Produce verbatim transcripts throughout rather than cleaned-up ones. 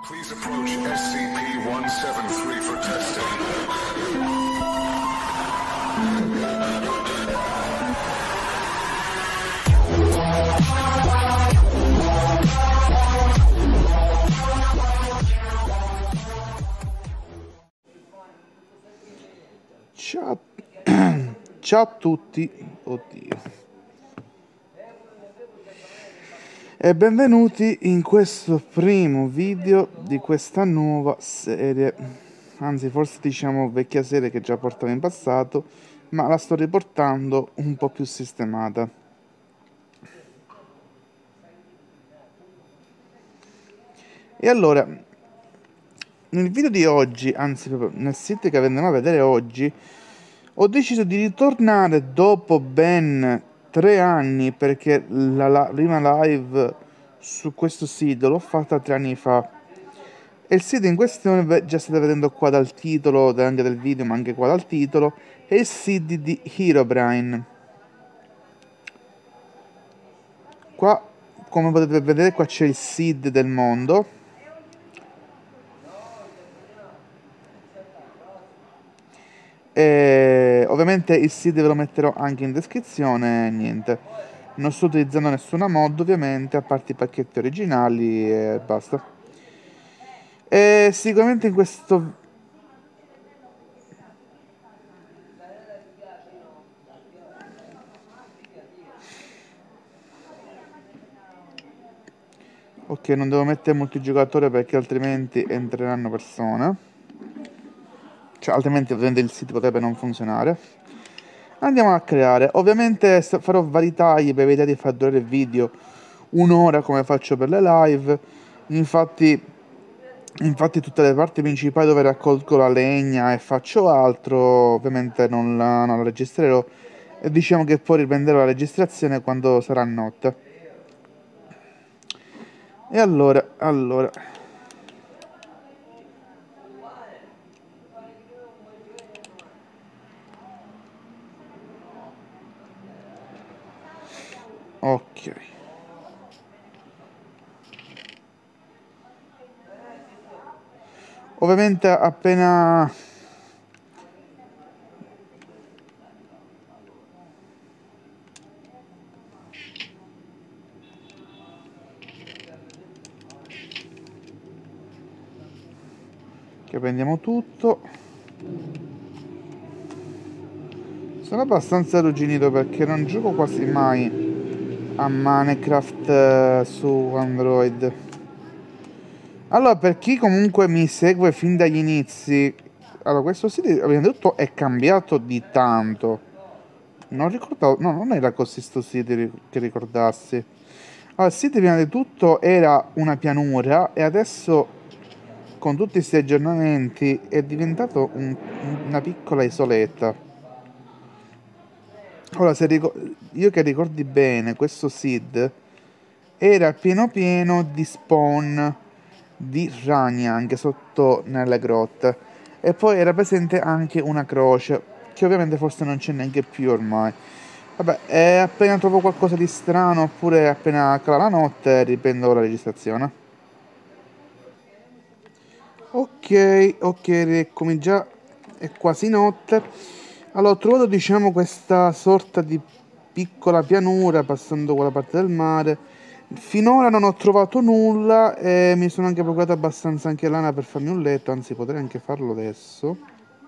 Please approach S C P one seven three for testing. Ciao, ciao a tutti, oddio, e benvenuti in questo primo video di questa nuova serie, anzi forse diciamo vecchia serie che già portavo in passato, ma la sto riportando un po' più sistemata. E allora, nel video di oggi, anzi proprio nel sito che andremo a vedere oggi, ho deciso di ritornare dopo ben tre anni, perché la, la prima live su questo sito l'ho fatta tre anni fa. E il sito in questione, beh, già state vedendo qua dal titolo, anche del video, ma anche qua dal titolo, è il sito di Herobrine. Qua, come potete vedere, qua c'è il S I D del mondo. E ovviamente il sito ve lo metterò anche in descrizione. Niente, non sto utilizzando nessuna mod ovviamente, a parte i pacchetti originali e basta. E sicuramente in questo ok, non devo mettere multigiocatore perché altrimenti entreranno persone, cioè altrimenti ovviamente il sito potrebbe non funzionare. Andiamo a creare. Ovviamente farò vari tagli per evitare di far durare il video un'ora come faccio per le live. Infatti, infatti tutte le parti principali dove raccolgo la legna e faccio altro, ovviamente non la, non la registrerò. E diciamo che poi riprenderò la registrazione quando sarà notte. E allora, allora... Ok. Ovviamente appena... che prendiamo tutto. Sono abbastanza arrugginito perché non gioco quasi mai a Minecraft eh, su Android. Allora, per chi comunque mi segue fin dagli inizi, allora questo sito prima di tutto è cambiato di tanto. Non ricordavo, no, non era così sto sito che ricordassi. Allora, il sito prima di tutto era una pianura e adesso con tutti questi aggiornamenti è diventato un, una piccola isoletta. Ora, se ricor- io che ricordi bene, questo S I D era pieno pieno di spawn di ragni anche sotto nelle grotte. E poi era presente anche una croce, che ovviamente forse non c'è neanche più ormai. Vabbè, e appena trovo qualcosa di strano, oppure appena cala la notte, riprendo la registrazione. Ok, ok, eccomi, già è quasi notte. Allora, ho trovato, diciamo, questa sorta di piccola pianura passando quella parte del mare. Finora non ho trovato nulla e mi sono anche procurato abbastanza anche lana per farmi un letto, anzi potrei anche farlo adesso.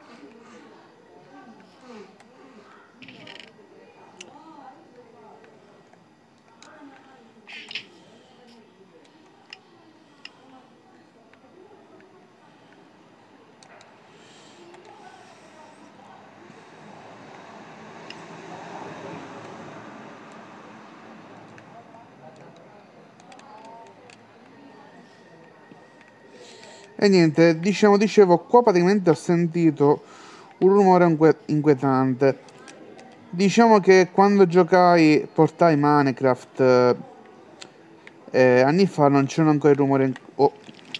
E niente, diciamo, dicevo, qua praticamente ho sentito un rumore inque- inquietante. Diciamo che quando giocai, portai Minecraft eh, eh, anni fa non c'erano ancora i rumori. In- oh.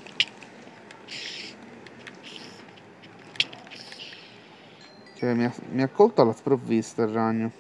Che mi ha, mi ha colto alla sprovvista il ragno.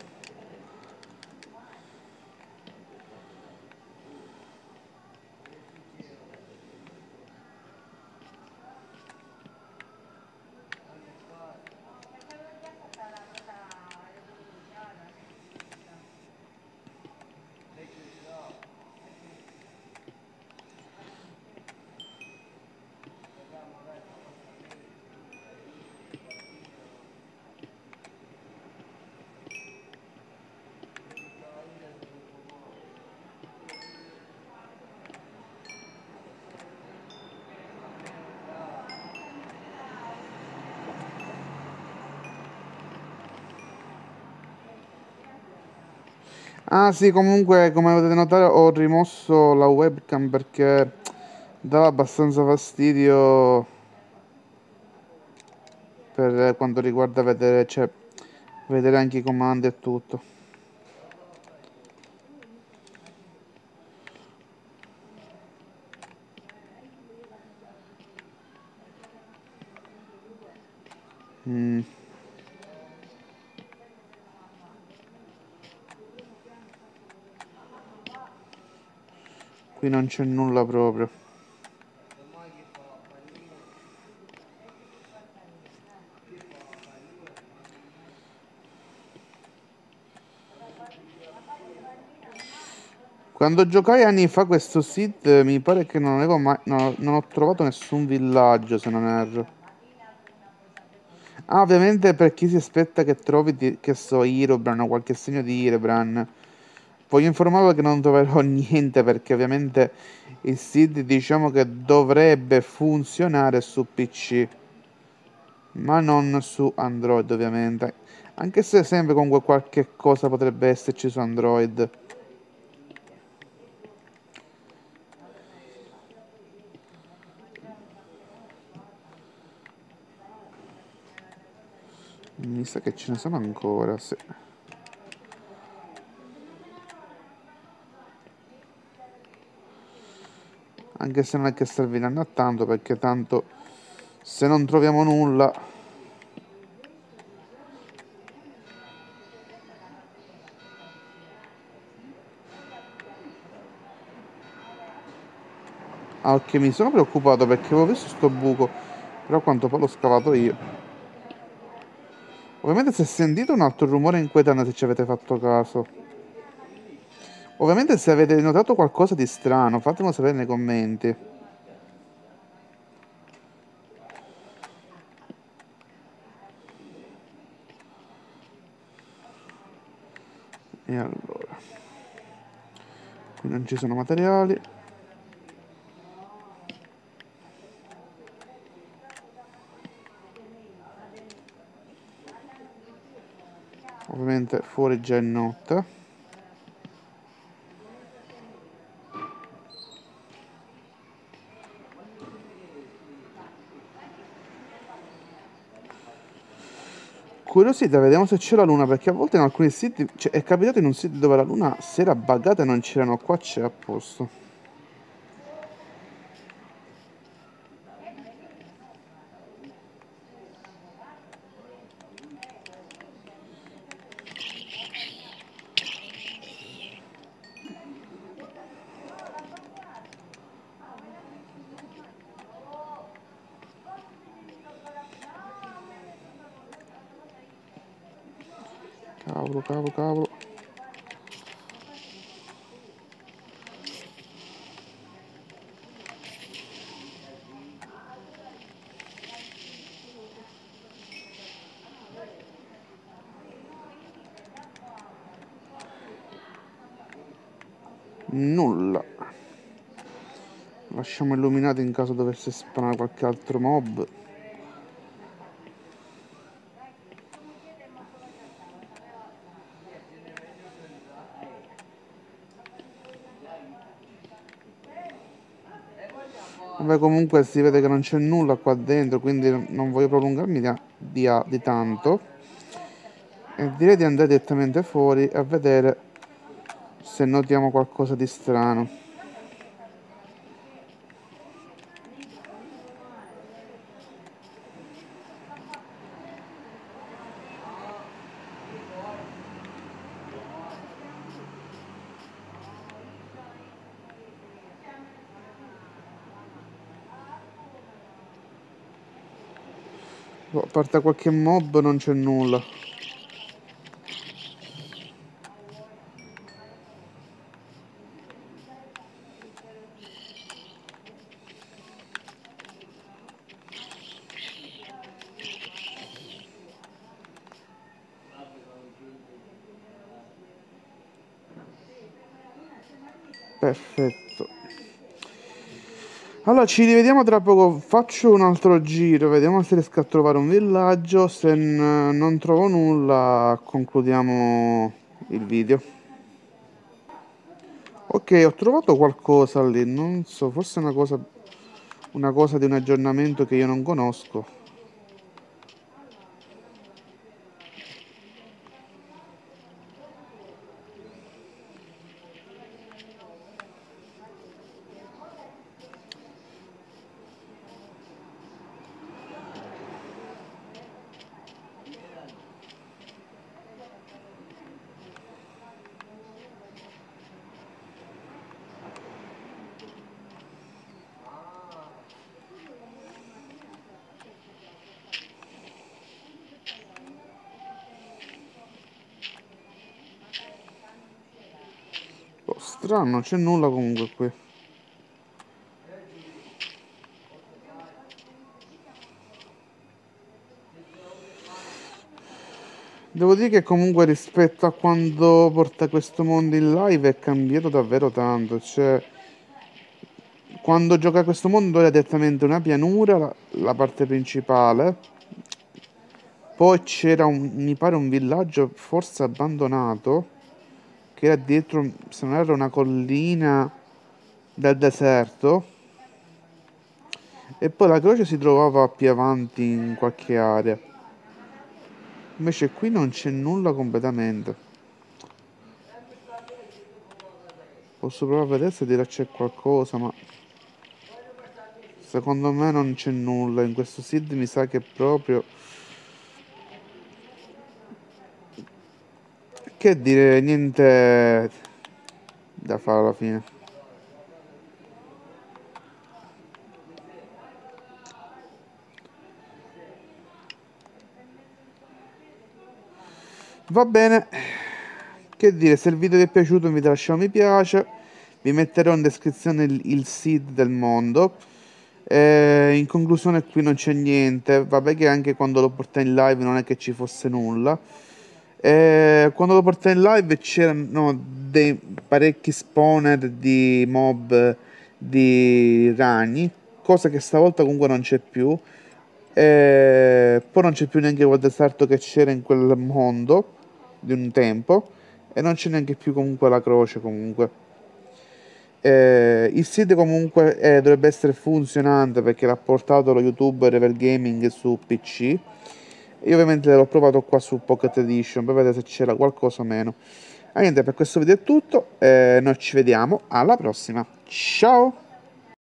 Ah sì, comunque come potete notare ho rimosso la webcam perché dava abbastanza fastidio per quanto riguarda vedere, cioè, vedere anche i comandi e tutto. Mm. Qui non c'è nulla proprio. Quando giocai anni fa questo Sid, mi pare che non avevo mai, no, non ho trovato nessun villaggio, se non erro. Ah, ovviamente per chi si aspetta che trovi, di- che so, Herobrine o qualche segno di Herobrine. Voglio informarlo che non troverò niente perché ovviamente il Sid diciamo che dovrebbe funzionare su P C, ma non su Android ovviamente. Anche se sempre comunque qualche cosa potrebbe esserci su Android. Mi sa che ce ne sono ancora, sì. Anche se non è che serviranno a tanto perché tanto se non troviamo nulla. Ah, ok, mi sono preoccupato perché avevo visto sto buco, però a quanto poi l'ho scavato io. Ovviamente se sentite un altro rumore inquietante, se ci avete fatto caso. Ovviamente se avete notato qualcosa di strano, fatemelo sapere nei commenti. E allora, qui non ci sono materiali. Ovviamente fuori già è notte. Curiosità, vediamo se c'è la luna, perché a volte in alcuni siti, cioè è capitato in un sito dove la luna si era buggata e non c'erano, qua c'è a posto. Cavolo, cavolo, cavolo. Nulla. Lasciamo illuminato in caso dovesse spawnare qualche altro mob. Vabbè, comunque si vede che non c'è nulla qua dentro, quindi non voglio prolungarmi di, di, di tanto. E direi di andare direttamente fuori a vedere se notiamo qualcosa di strano. A parte qualche mob non c'è nulla. Perfetto. Allora ci rivediamo tra poco, faccio un altro giro, vediamo se riesco a trovare un villaggio, se n- non trovo nulla concludiamo il video. Ok, ho trovato qualcosa lì, non so, forse una cosa, una cosa di un aggiornamento che io non conosco. Oh, strano, non c'è nulla comunque qui. Devo dire che comunque rispetto a quando porta questo mondo in live è cambiato davvero tanto. Cioè, quando gioca a questo mondo era direttamente una pianura, la, la parte principale. Poi c'era un, mi pare un villaggio forse abbandonato, che era dietro, se non era una collina del deserto. E poi la croce si trovava più avanti in qualche area. Invece qui non c'è nulla completamente. Posso provare a vedere se di là c'è qualcosa, ma secondo me non c'è nulla. In questo seed mi sa che proprio... Che dire, niente da fare alla fine. Va bene. Che dire, se il video ti è piaciuto vi lascio un mi piace. Vi metterò in descrizione il, il seed del mondo. Eh, in conclusione qui non c'è niente. Vabbè che anche quando lo portai in live non è che ci fosse nulla. Eh, quando lo portai in live c'erano dei parecchi spawner di mob di ragni, cosa che stavolta comunque non c'è più. Eh, poi non c'è più neanche quel deserto che c'era in quel mondo di un tempo e non c'è neanche più comunque la croce comunque. Eh, il sito comunque eh, dovrebbe essere funzionante perché l'ha portato lo youtuber Revel Gaming su P C. Io ovviamente l'ho provato qua su Pocket Edition per vedere se c'era qualcosa o meno. E niente, per questo video è tutto, eh, noi ci vediamo alla prossima. Ciao!